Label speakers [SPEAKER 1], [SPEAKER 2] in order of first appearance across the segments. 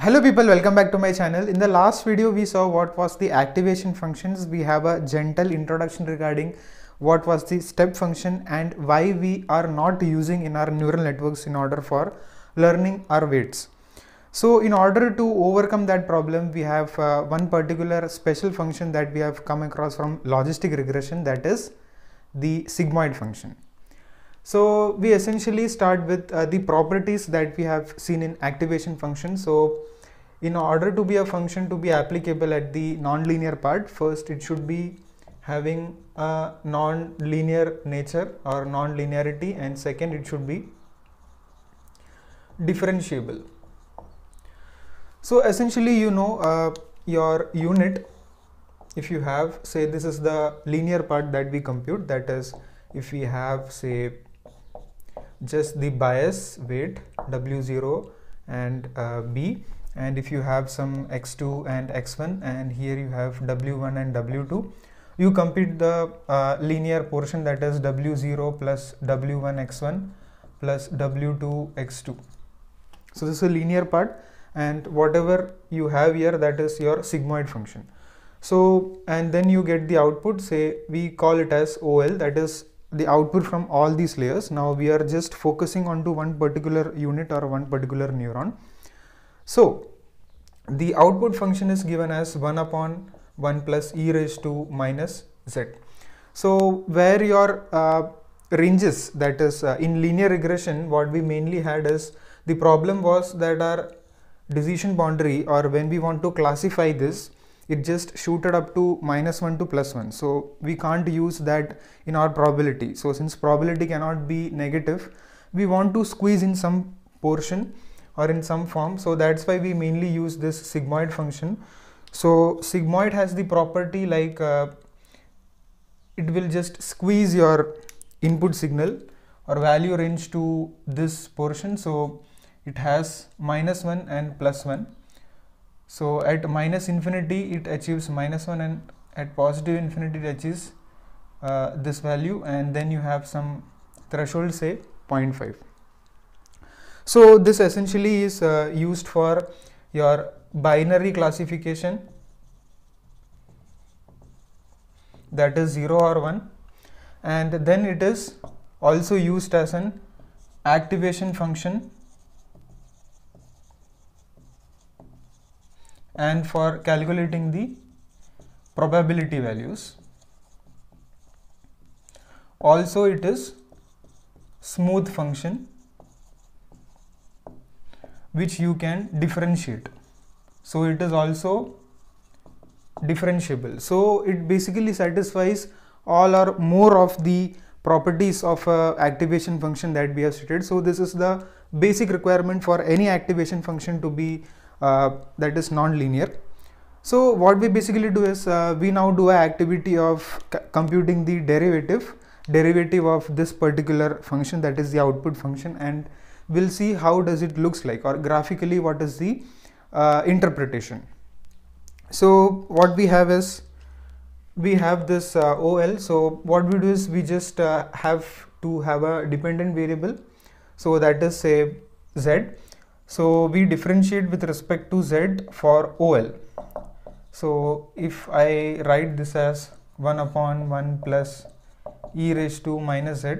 [SPEAKER 1] Hello people, welcome back to my channel. In the last video we saw what was the activation functions. We have a gentle introduction regarding what was the step function and why we are not using in our neural networks in order for learning our weights. So in order to overcome that problem, we have one particular special function that we have come across from logistic regression, that is the sigmoid function. So we essentially start with the properties that we have seen in activation function. So in order to be a function to be applicable at the non-linear part, first it should be having a non-linear nature or non-linearity, and second it should be differentiable. So essentially, your unit, if you have, say, this is the linear part that we compute, that is if we have, say, just the bias weight W0 and B, and if you have some x2 and x1, and here you have W1 and W2, you compute the linear portion, that is W0 plus W1 x1 plus W2 x2. So this is a linear part, and whatever you have here, that is your sigmoid function. So and then you get the output, say we call it as OL, that is the output from all these layers. Now we are just focusing on to one particular unit or one particular neuron. So the output function is given as 1 upon 1 plus e raised to minus z. So where your ranges, that is in linear regression, what we mainly had is the problem was that our decision boundary, or when we want to classify this, it just shooted up to -1 to +1. So we can't use that in our probability. So since probability cannot be negative, we want to squeeze in some portion or in some form. So that's why we mainly use this sigmoid function. So sigmoid has the property like it will just squeeze your input signal or value range to this portion. So it has -1 and +1. So at minus infinity it achieves -1, and at positive infinity it achieves this value, and then you have some threshold, say 0.5. So this essentially is used for your binary classification, that is 0 or 1, and then it is also used as an activation function and for calculating the probability values. Also it is smooth function which you can differentiate. So it is also differentiable. So it basically satisfies all or more of the properties of activation function that we have stated. So this is the basic requirement for any activation function to be that is non-linear. So what we basically do is we now do an activity of computing the derivative of this particular function, that is the output function, and we'll see how does it looks like, or graphically what is the interpretation. So what we have is we have this OL. So what we do is we just have to have a dependent variable, so that is, say, z. So we differentiate with respect to z for OL. So if I write this as 1 upon 1 plus e raised to minus z,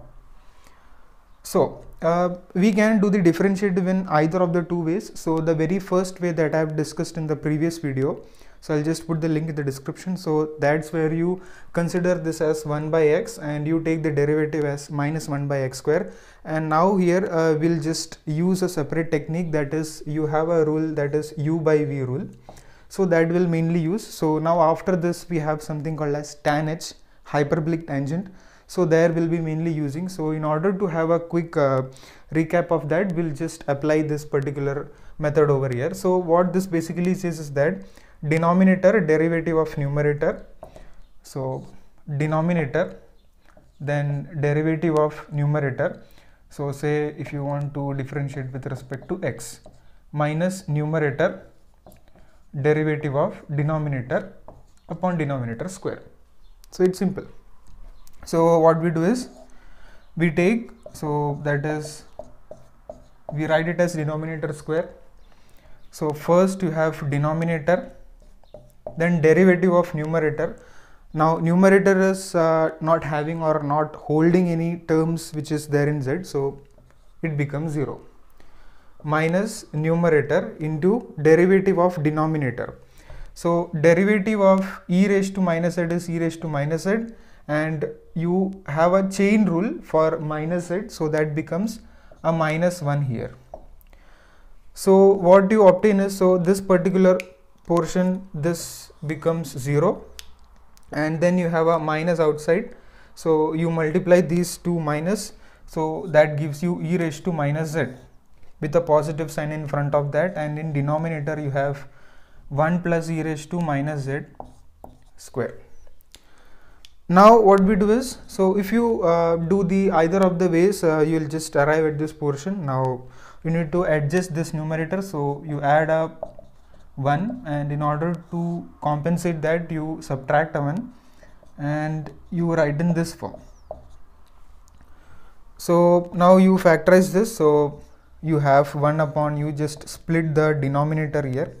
[SPEAKER 1] so we can do the differentiative in either of the two ways. So the very first way that I have discussed in the previous video, so I'll just put the link in the description. So that's where you consider this as 1 by x and you take the derivative as -1 by x square. And now here we'll just use a separate technique, that is you have a rule, that is u by v rule. So that will mainly use. So now after this we have something called as tan h, hyperbolic tangent. So there will be mainly using. So in order to have a quick recap of that, we'll just apply this particular method over here. So what this basically says is that denominator derivative of numerator, so denominator then derivative of numerator. So say if you want to differentiate with respect to x, minus numerator derivative of denominator upon denominator square. So it's simple. So what we do is we take, so that is we write it as denominator square So first you have denominator, then derivative of numerator. Now numerator is not having or not holding any terms which is there in z, so it becomes 0, minus numerator into derivative of denominator. So derivative of e raised to minus z is e raised to minus z, and you have a chain rule for minus z, so that becomes a minus 1 here. So what you obtain is, so this particular portion, this becomes 0, and then you have a minus outside, so you multiply these two minus, so that gives you e raised to minus z with a positive sign in front of that, and in denominator you have 1 plus e raised to minus z square. Now what we do is, so if you do the either of the ways, you will just arrive at this portion. Now you need to adjust this numerator, so you add a 1, and in order to compensate that you subtract a 1 and you write in this form. So now you factorize this, so you have 1 upon, you just split the denominator here,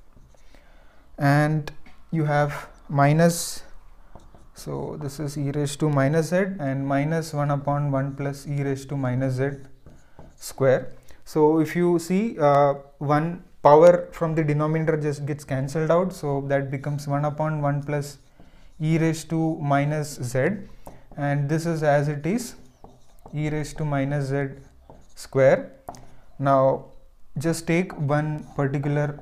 [SPEAKER 1] and you have minus, so this is e raised to minus z, and minus 1 upon 1 plus e raised to minus z square. So if you see, 1 power from the denominator just gets cancelled out, so that becomes 1 upon 1 plus e raised to minus z, and this is as it is, e raised to minus z square. Now just take one particular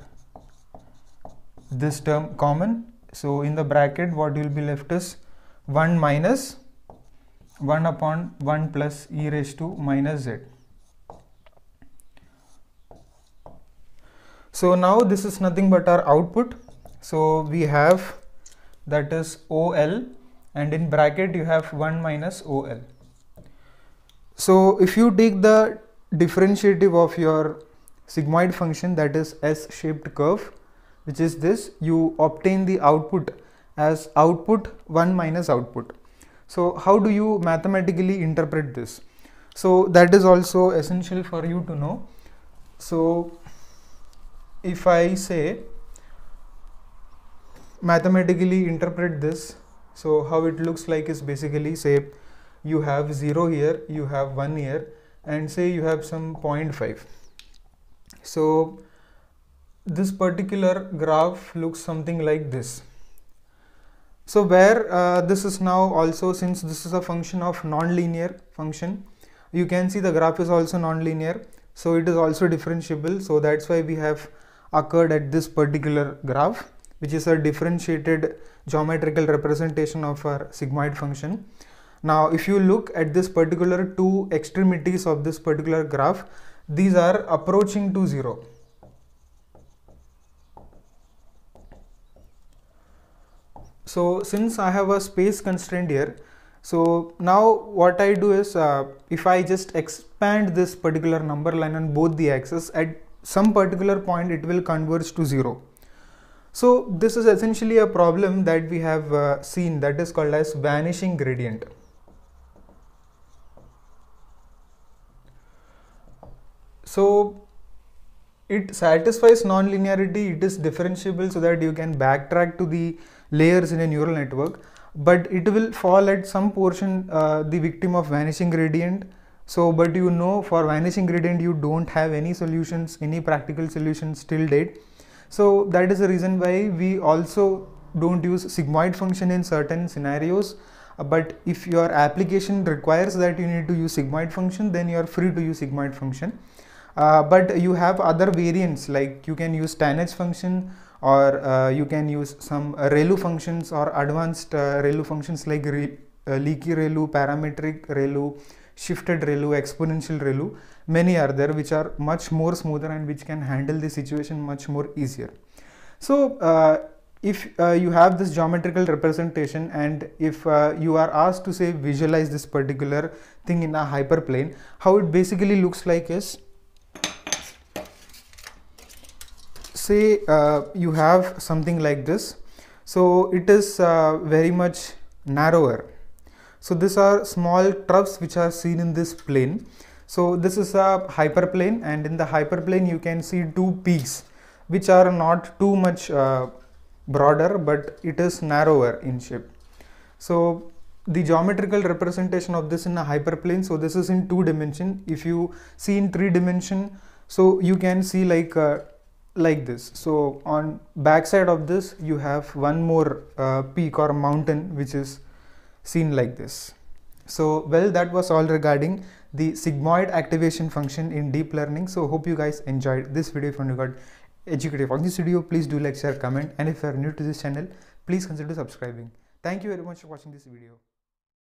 [SPEAKER 1] this term common, so in the bracket what will be left is 1 minus 1 upon 1 plus e raised to minus z. So now this is nothing but our output, so we have, that is OL, and in bracket you have 1 minus OL. So if you take the differentiative of your sigmoid function, that is S-shaped curve, which is this, you obtain the output as output 1 minus output. So how do you mathematically interpret this? So that is also essential for you to know. So if I say mathematically interpret this, so how it looks like is basically, say you have 0 here, you have 1 here, and say you have some 0.5. So this particular graph looks something like this. So where this is now also, since this is a function of non-linear function, you can see the graph is also non-linear, so it is also differentiable. So that's why we have occurred at this particular graph, which is a differentiated geometrical representation of our sigmoid function. Now if you look at this particular two extremities of this particular graph, these are approaching to 0. So since I have a space constraint here, so now what I do is, if I just expand this particular number line on both the axes, at some particular point it will converge to 0. So this is essentially a problem that we have seen, that is called as vanishing gradient. So it satisfies non-linearity, it is differentiable so that you can backtrack to the layers in a neural network, but it will fall at some portion the victim of vanishing gradient. So but you know, for vanishing gradient you don't have any solutions, any practical solutions till date. So that is the reason why we also don't use sigmoid function in certain scenarios, but if your application requires that you need to use sigmoid function, then you are free to use sigmoid function. But you have other variants, like you can use tanh function, or you can use some ReLU functions or advanced ReLU functions like leaky ReLU, parametric ReLU, shifted ReLU, exponential ReLU. Many are there which are much more smoother and which can handle the situation much more easier. So if you have this geometrical representation, and if you are asked to say visualize this particular thing in a hyperplane, how it basically looks like is, say you have something like this, so it is very much narrower. So these are small troughs which are seen in this plane. So this is a hyperplane, and in the hyperplane you can see two peaks. which are not too much broader, but it is narrower in shape. So the geometrical representation of this in a hyperplane, so this is in 2 dimension. If you see in 3 dimension, so you can see like this. So on back side of this you have one more peak or mountain which is seen like this. So well, that was all regarding the sigmoid activation function in deep learning. So hope you guys enjoyed this video. If you got educative on this video, please do like, share, comment, and if you are new to this channel, please consider subscribing. Thank you very much for watching this video.